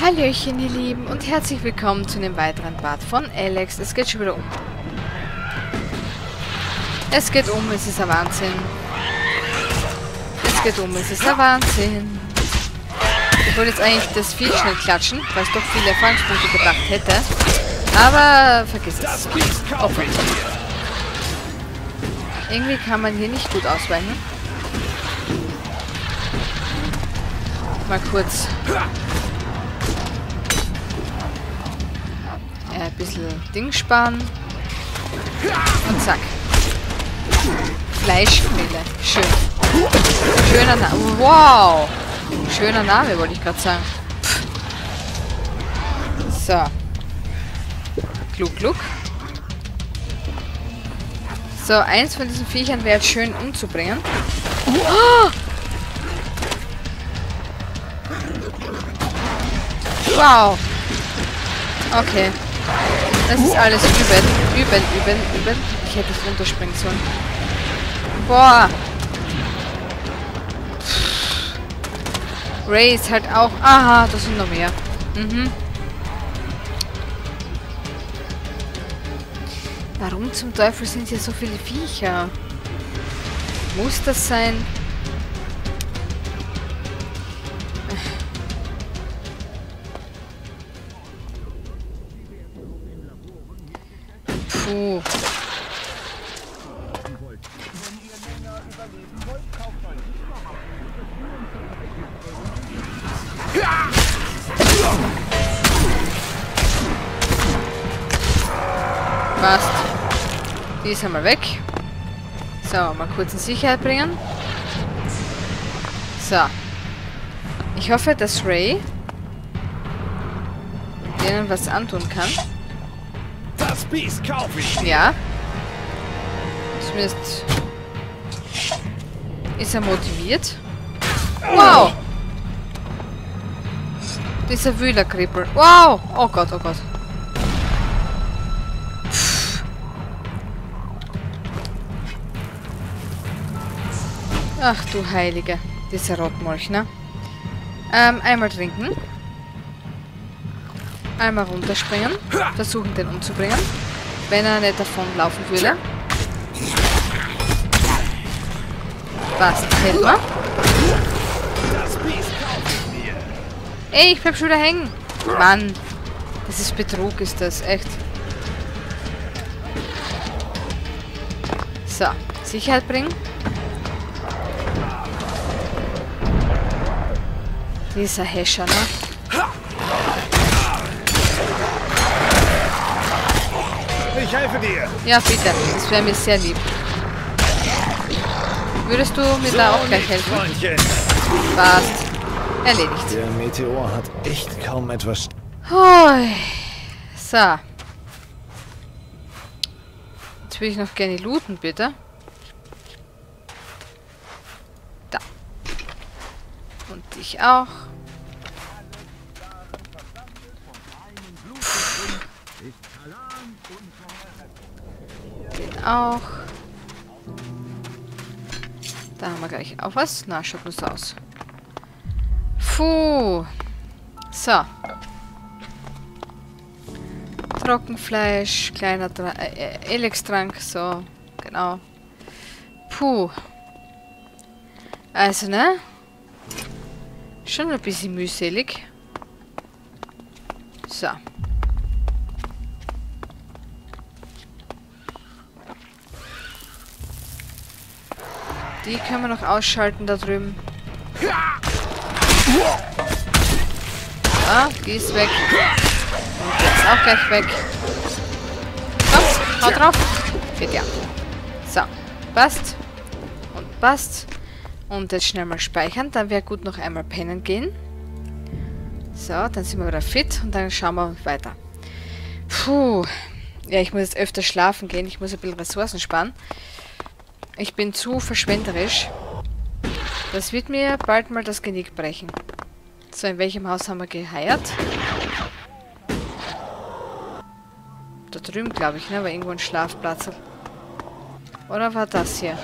Hallöchen, ihr Lieben, und herzlich willkommen zu einem weiteren Part von Alex. Es geht schon wieder um. Es geht um, es ist ein Wahnsinn. Es geht um, es ist ein Wahnsinn. Ich wollte jetzt eigentlich das Vieh schnell klatschen, weil es doch viele Erfahrungspunkte gebracht hätte. Aber vergiss es. Okay. Irgendwie kann man hier nicht gut ausweichen. Mal kurz ein bisschen Ding sparen. Und zack. Fleischquelle. Schön. Schöner Name. Wow. Schöner Name, wollte ich gerade sagen. So. Gluck, gluck. So, eins von diesen Viechern wäre jetzt schön umzubringen. Oh! Wow. Okay. Das ist alles übel. Ich hätte es runterspringen sollen. Boah. Ray ist halt auch... Aha, das sind noch mehr. Mhm. Warum zum Teufel sind hier so viele Viecher? Muss das sein? Puh. Passt. Die ist einmal weg. So, mal kurz in Sicherheit bringen. So. Ich hoffe, dass Ray denen was antun kann. Das Biest kaufe ich. Ja. Zumindest ist er motiviert. Wow! Dieser Wühler-Krippel. Wow! Oh Gott, oh Gott. Ach du Heilige. Dieser Rottmolch, ne? Einmal trinken. Einmal runterspringen. Versuchen, den umzubringen. Wenn er nicht davonlaufen würde. Passt. Hält man. Ey, ich bleib schon wieder hängen. Mann. Das ist Betrug, ist das. Echt. So. Sicherheit bringen. Dieser Hescher, ne? Ich helfe dir. Ja, bitte. Das wäre mir sehr lieb. Würdest du mir da auch gleich helfen? Passt. Erledigt. Der Meteor hat echt kaum etwas... Hoi. So. Jetzt würde ich noch gerne looten, bitte. Da. Und dich auch. Den auch. Da haben wir gleich auch was. Na, schaut nur so aus. Puh. So. Trockenfleisch, kleiner Elex-Trank, so. Genau. Puh. Also, ne? Schon ein bisschen mühselig. So. Die können wir noch ausschalten da drüben. Ah, die ist weg. Und der ist auch gleich weg. So, hau drauf. Geht ja. So, passt. Und passt. Und jetzt schnell mal speichern. Dann wäre gut noch einmal pennen gehen. So, dann sind wir wieder fit. Und dann schauen wir weiter. Puh. Ja, ich muss jetzt öfter schlafen gehen. Ich muss ein bisschen Ressourcen sparen. Ich bin zu verschwenderisch. Das wird mir bald mal das Genick brechen. So, in welchem Haus haben wir geheiert? Da drüben, glaube ich, ne? War irgendwo ein Schlafplatz. Oder war das hier?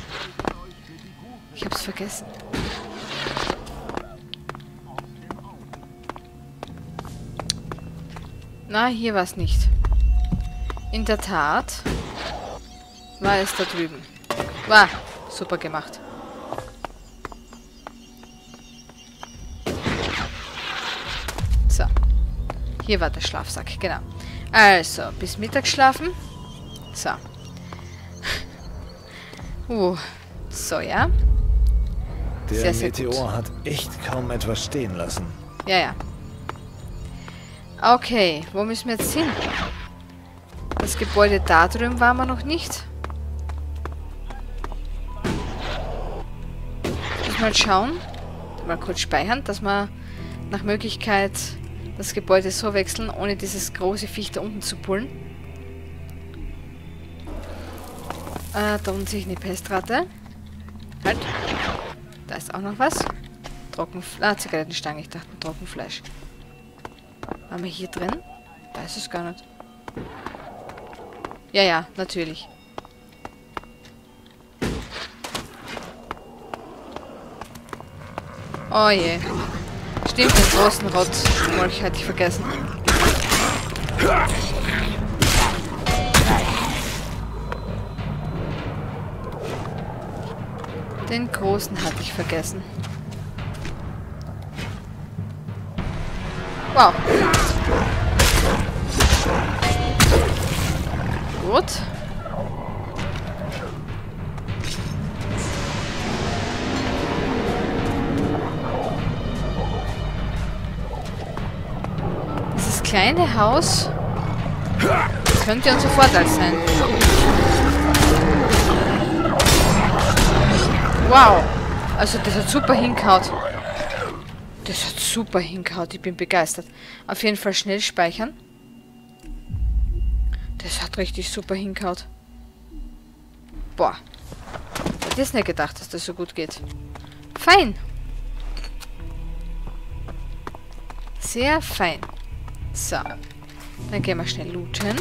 Ich hab's vergessen. Na, hier war es nicht. In der Tat war es da drüben. War super gemacht. So. Hier war der Schlafsack, genau. Also, bis Mittag schlafen. So. So, ja. Der Sehr Meteor gut. hat echt kaum etwas stehen lassen. Ja, ja. Okay, wo müssen wir jetzt hin? Das Gebäude da drüben waren wir noch nicht. Muss mal schauen. Mal kurz speichern, dass wir nach Möglichkeit das Gebäude so wechseln, ohne dieses große Viech da unten zu pullen. Da unten sehe ich eine Pestrate. Halt. Da ist auch noch was. Zigarettenstange, ich dachte Trockenfleisch. Waren wir hier drin? Weiß es gar nicht. Ja, ja, natürlich. Oh je. Stimmt, den großen Rottmolch hatte ich vergessen. Den großen hatte ich vergessen. Wow. Gut. Dieses kleine Haus könnte unser Vorteil sein. Wow. Also das hat super hingehaut. Das hat super hingehauen. Ich bin begeistert. Auf jeden Fall schnell speichern. Das hat richtig super hingehauen. Boah. Ich hätte jetzt nicht gedacht, dass das so gut geht. Fein. Sehr fein. So. Dann gehen wir schnell looten.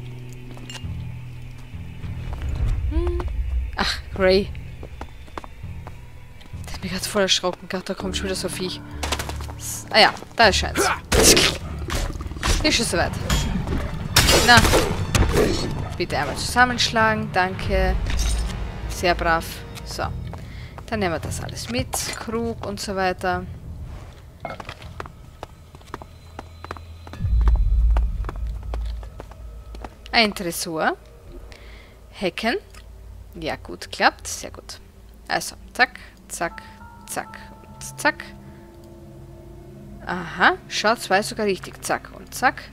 Ach, Ray. Das hat mich gerade voll erschrocken. Da kommt schon wieder so ein Viech. Ah ja, da ist eins. Ist schon soweit. Na. Bitte einmal zusammenschlagen. Danke. Sehr brav. So. Dann nehmen wir das alles mit. Krug und so weiter. Ein Tresor. Hecken. Ja, gut, klappt. Sehr gut. Also, zack, zack, zack und zack. Aha, schaut, zwei sogar richtig. Zack und zack.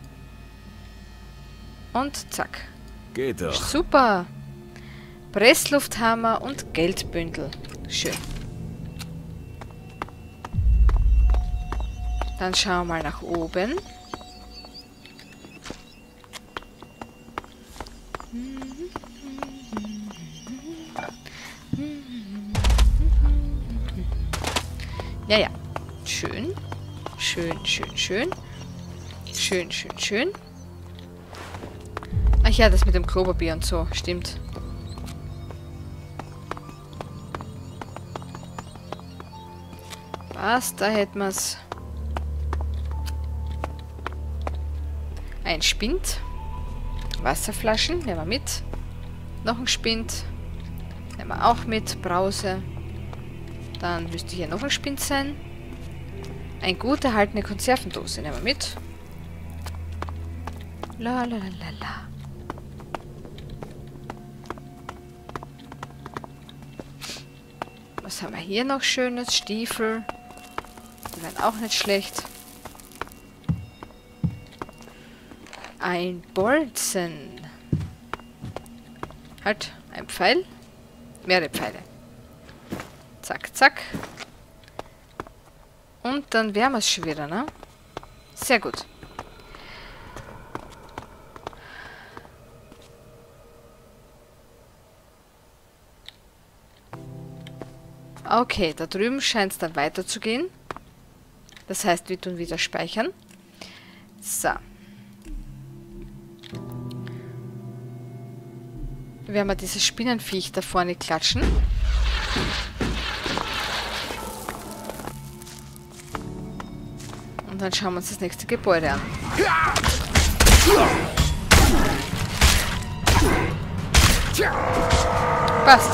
Und zack. Geht doch. Super. Presslufthammer und Geldbündel. Schön. Dann schauen wir mal nach oben. Ja, ja. Schön. Schön, schön, schön. Schön, schön, schön. Ach ja, das mit dem Klopapier und so. Stimmt. Was? Da hätten wir es. Ein Spind. Wasserflaschen. Nehmen wir mit. Noch ein Spind. Nehmen wir auch mit. Brause. Dann müsste hier noch ein Spind sein. Eine gut erhaltene Konservendose. Nehmen wir mit. La la la la la. Was haben wir hier noch Schönes? Stiefel. Die wären auch nicht schlecht. Ein Bolzen. Halt, ein Pfeil. Mehrere Pfeile. Zack, zack. Und dann wären wir es schon wieder, ne? Sehr gut. Okay, da drüben scheint es dann weiterzugehen. Das heißt, wir tun wieder speichern. So. Werden wir dieses Spinnenviech da vorne klatschen. Und dann schauen wir uns das nächste Gebäude an. Passt.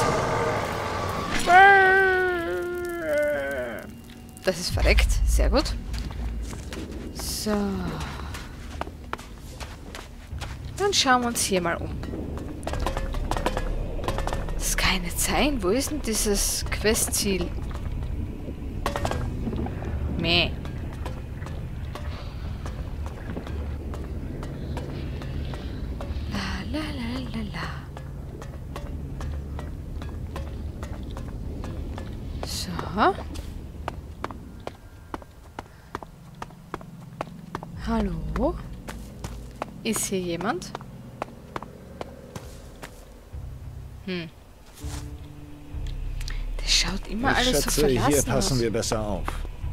Das ist verreckt. Sehr gut. So. Dann schauen wir uns hier mal um. Das kann nicht sein. Wo ist denn dieses Questziel? Meh. La la la la la. So. Hallo? Ist hier jemand? Der schaut immer alles so schätze, verlassen hier passen aus. wir besser auf.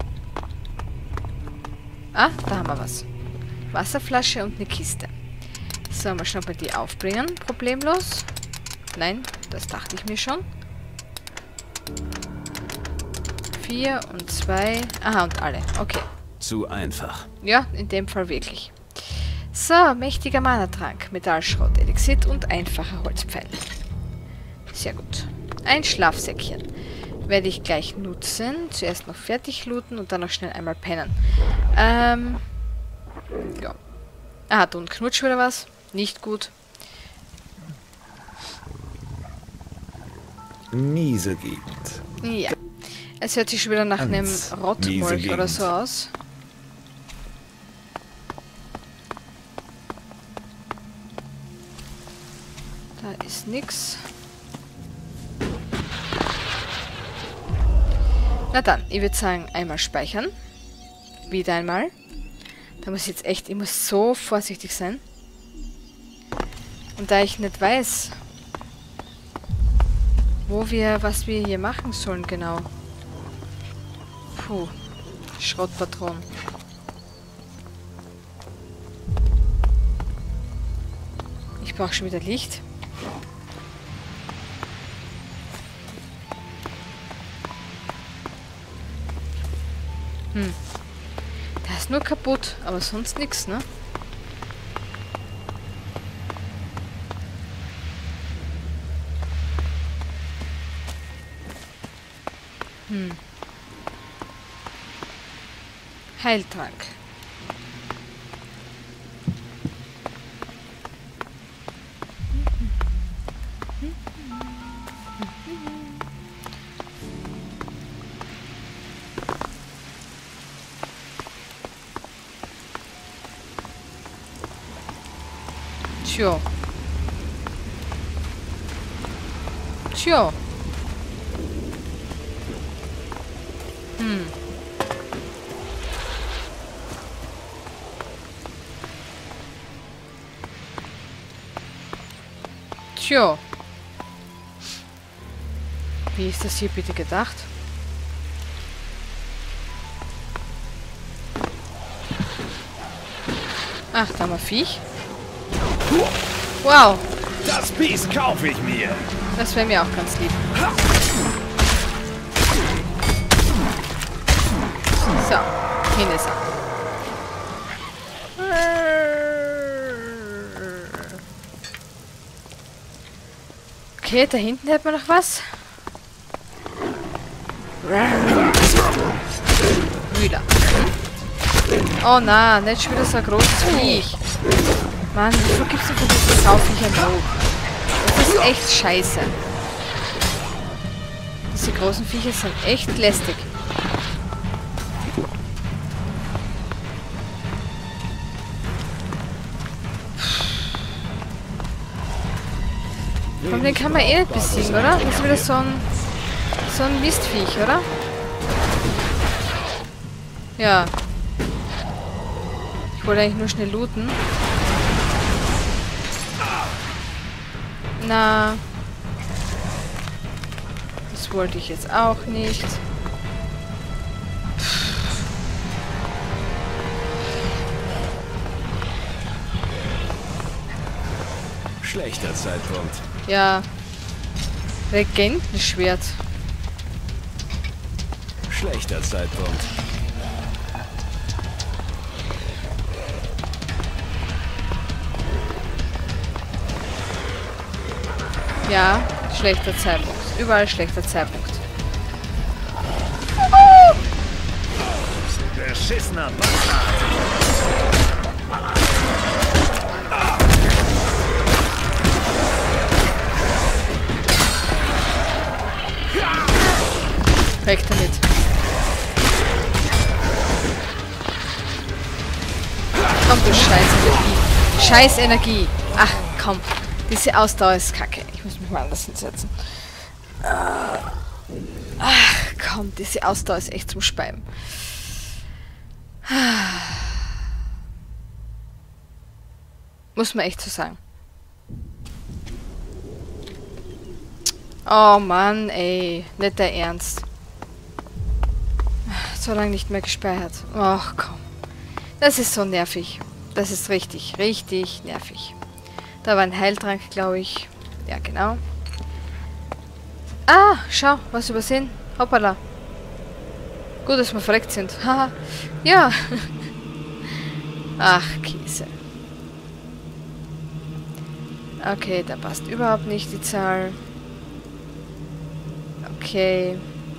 Ah, da haben wir was. Wasserflasche und eine Kiste. So, mal schnell bei die aufbringen. Problemlos. Nein, das dachte ich mir schon. 4 und 2. Aha, und alle. Okay. Zu einfach. Ja, in dem Fall wirklich. So, mächtiger Mana-Trank, Metallschrott, Elixit und einfacher Holzpfeil. Sehr gut. Ein Schlafsäckchen. Werde ich gleich nutzen. Zuerst noch fertig looten und dann noch schnell einmal pennen. Ja. Ah, du und Knutsch wieder was. Nicht gut. Miese Gegend. Ja. Es hört sich schon wieder nach einem Ganz Rottmolch miese oder Gegend. so aus. Da ist nix. Na dann, ich würde sagen, einmal speichern. Wieder einmal. Da muss ich jetzt echt, ich muss so vorsichtig sein. Und da ich nicht weiß, was wir hier machen sollen genau. Puh, Schrottpatronen. Ich brauche schon wieder Licht. Der ist nur kaputt, aber sonst nichts, ne? Heiltrank. Tja. Tja. Tja. Wie ist das hier bitte gedacht? Ach, da haben wir Viech. Wow, Das Biest kaufe ich mir. das wäre mir auch ganz lieb. So, hin ist er. Okay, da hinten hätten wir noch was. Wühler. Oh na, nicht schon wieder so ein großes Viech. Mann, wieso gibst du für diese Sauviecher noch? Das ist echt scheiße. Diese großen Viecher sind echt lästig. Und den kann man eh nicht besiegen, oder? Das ist wieder so ein Mistviech, oder? Ja. Ich wollte eigentlich nur schnell looten. Na. Das wollte ich jetzt auch nicht. Schlechter Zeitpunkt. Ja. Regentenschwert. Schlechter Zeitpunkt. Ja, schlechter Zeitpunkt. Überall schlechter Zeitpunkt. Beschissener Bastard. Weg damit. Komm, du Scheiß-Energie. Scheiß-Energie. Ach, komm. Diese Ausdauer ist kacke. Ich muss mich mal anders hinsetzen. Ach, komm. Diese Ausdauer ist echt zum Speiben. Muss man echt so sagen. Oh Mann, ey. Nicht der Ernst. So lange nicht mehr gespeichert. Ach komm. Das ist so nervig. Das ist richtig, richtig nervig. Da war ein Heiltrank, glaube ich. Ja, genau. Ah, schau, was übersehen. Hoppala. Gut, dass wir verreckt sind. Haha. Ja. Ach, Käse. Okay, da passt überhaupt nicht die Zahl. Okay.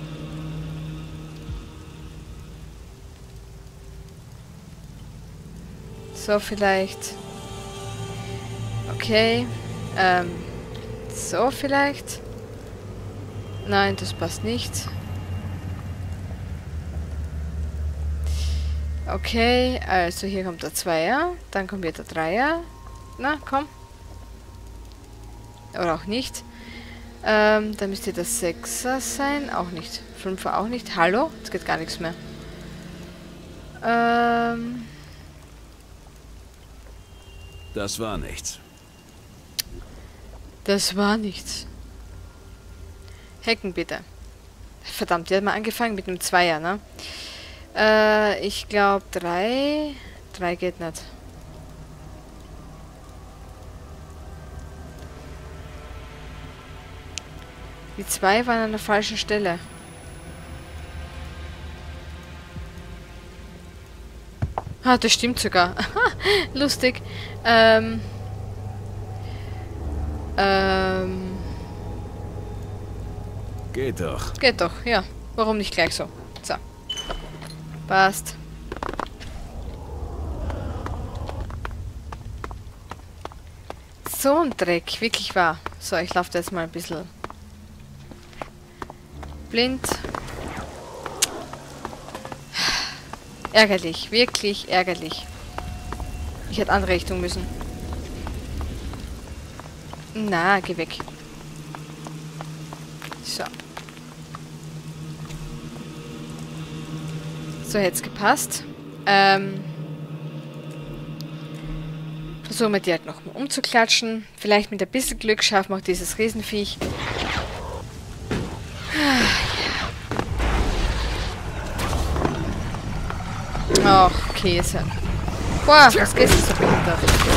So vielleicht. Okay. So vielleicht. Nein, das passt nicht. Okay, also hier kommt der Zweier. Dann kommt wieder der Dreier. Na, komm. Oder auch nicht. Dann müsste der Sechser sein. Auch nicht. Fünfer auch nicht. Hallo? Jetzt geht gar nichts mehr. Das war nichts. Das war nichts. Hacken bitte. Verdammt, die hat mal angefangen mit einem Zweier, ne? Ich glaube 3. 3 geht nicht. Die 2 waren an der falschen Stelle. Ah, das stimmt sogar. Lustig. Geht doch. Geht doch, ja. Warum nicht gleich so? So. Passt. So ein Dreck, wirklich wahr. So, ich laufe jetzt mal ein bisschen blind. Ärgerlich, wirklich ärgerlich. Ich hätte andere Richtung müssen. Na, geh weg. So. So, hätte es gepasst. Versuchen wir die halt noch mal umzuklatschen. Vielleicht mit ein bisschen Glück schaffen wir auch dieses Riesenviech. Ach, Käse. Boah, was geht denn so behindert?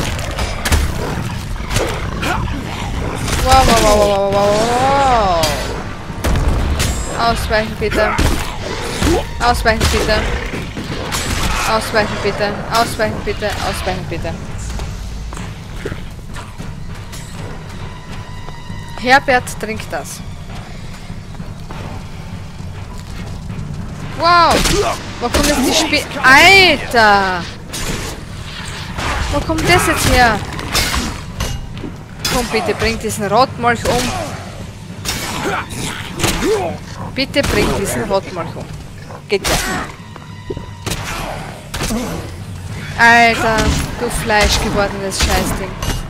Wow, wow, wow, wow, wow, wow. Ausweichen bitte. Ausweichen bitte. Ausweichen bitte. Ausweichen bitte. Ausweichen bitte. Herbert trinkt das. Wow! Wo kommt jetzt die Spiel... Alter! Wo kommt das jetzt her? Komm, bitte, bring diesen Rotmolch um. Bitte bring diesen Rotmolch um. Geht ja. Alter, du fleischgewordenes Scheißding.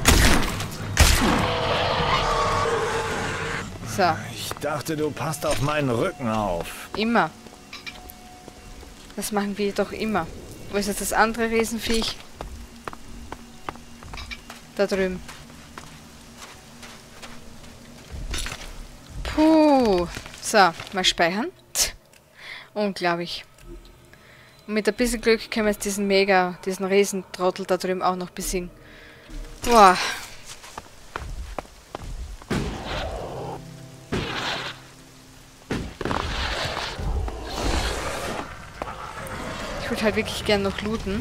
So. Ich dachte, du passt auf meinen Rücken auf. Immer. Das machen wir doch immer. Wo ist jetzt das andere Riesenviech? Da drüben. Puh. So, mal speichern. Unglaublich. Und mit ein bisschen Glück können wir jetzt diesen diesen Riesentrottel da drüben auch noch besiegen. Boah. Ich würde halt wirklich gern noch looten.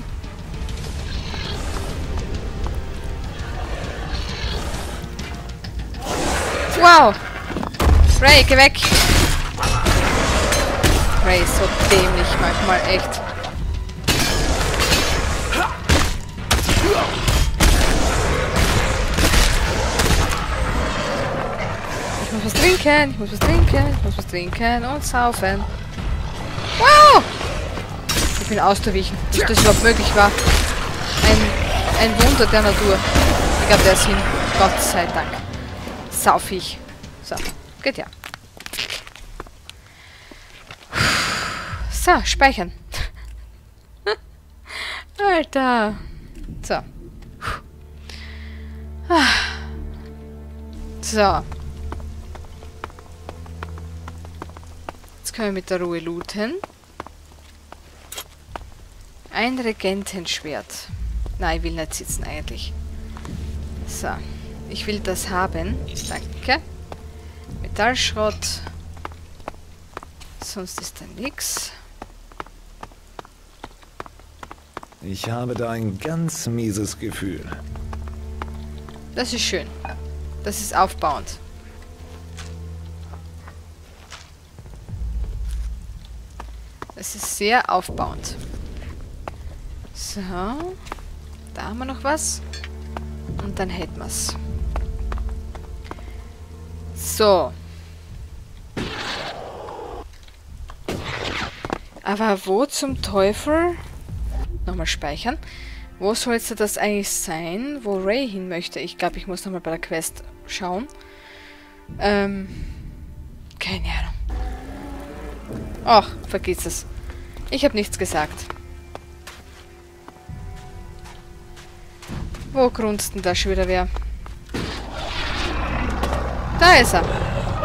Wow! Ray, geh weg! Ray ist so dämlich manchmal, echt. Ich muss was trinken, ich muss was trinken, ich muss was trinken und saufen. Wow! Ich bin ausgewichen, dass das überhaupt möglich war. Ein Wunder der Natur. Ich glaube, der ist hin. Gott sei Dank. Saufig. So, geht ja. So, speichern. Alter. So. So. Jetzt können wir mit der Ruhe looten. Ein Regentenschwert. Nein, ich will nicht sitzen eigentlich. So. Ich will das haben. Danke. Metallschrott. Sonst ist da nichts. Ich habe da ein ganz mieses Gefühl. Das ist schön. Das ist aufbauend. Das ist sehr aufbauend. So. Da haben wir noch was. Und dann hätten wir es. So. Aber wo zum Teufel... Nochmal speichern. Wo soll jetzt das eigentlich sein, wo Ray hin möchte? Ich glaube, ich muss nochmal bei der Quest schauen. Keine Ahnung. Ach, vergiss es. Ich habe nichts gesagt. Wo grunzt denn da schon wieder wer? Da ist er.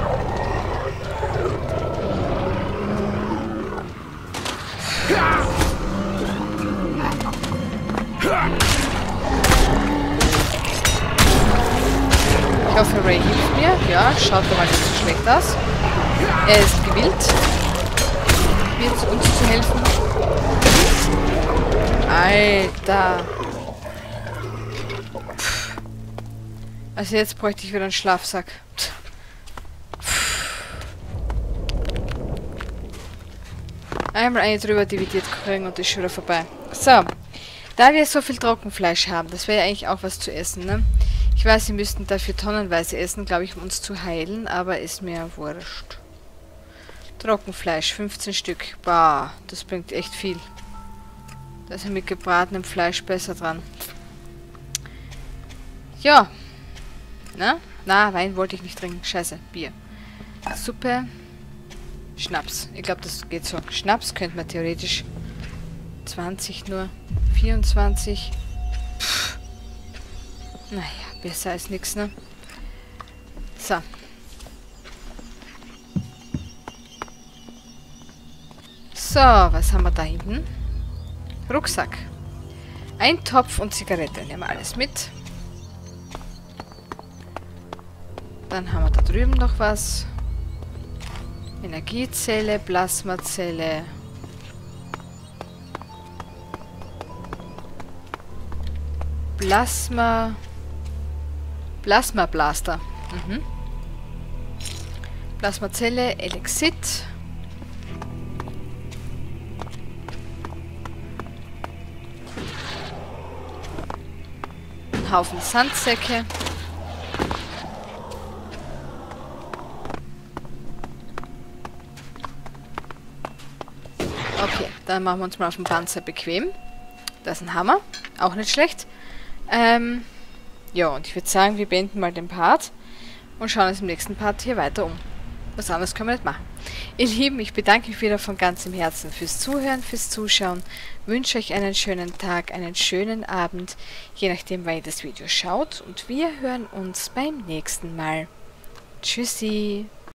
Ich hoffe, Ray hilft mir. Ja, schaut doch mal nicht so schlecht aus. Er ist gewillt, mir uns zu helfen. Alter. Also jetzt bräuchte ich wieder einen Schlafsack. Einmal eine drüber dividiert kriegen und ist schon wieder vorbei. So. Da wir so viel Trockenfleisch haben, das wäre ja eigentlich auch was zu essen, ne? Ich weiß, wir müssten dafür tonnenweise essen, glaube ich, um uns zu heilen, aber ist mir wurscht. Trockenfleisch, 15 Stück. Bah, das bringt echt viel. Da ist ja mit gebratenem Fleisch besser dran. Ja. Na? Na, Wein wollte ich nicht trinken. Scheiße, Bier. Suppe. Schnaps. Ich glaube, das geht so. Schnaps könnte man theoretisch 20 nur. 24. Pff. Naja, besser als nichts, ne? So. So, was haben wir da hinten? Rucksack. Ein Topf und Zigarette. Nehmen wir alles mit. Dann haben wir da drüben noch was. Energiezelle, Plasmazelle. Plasma Blaster. Mhm. Plasmazelle, Elixit. Ein Haufen Sandsäcke. Okay, dann machen wir uns mal auf dem Panzer bequem. Das ist ein Hammer. Auch nicht schlecht. Ja, und ich würde sagen, wir beenden mal den Part und schauen uns im nächsten Part hier weiter um. Was anderes können wir nicht machen. Ihr Lieben, ich bedanke mich wieder von ganzem Herzen fürs Zuhören, fürs Zuschauen. Wünsche euch einen schönen Tag, einen schönen Abend, je nachdem, wann ihr das Video schaut. Und wir hören uns beim nächsten Mal. Tschüssi!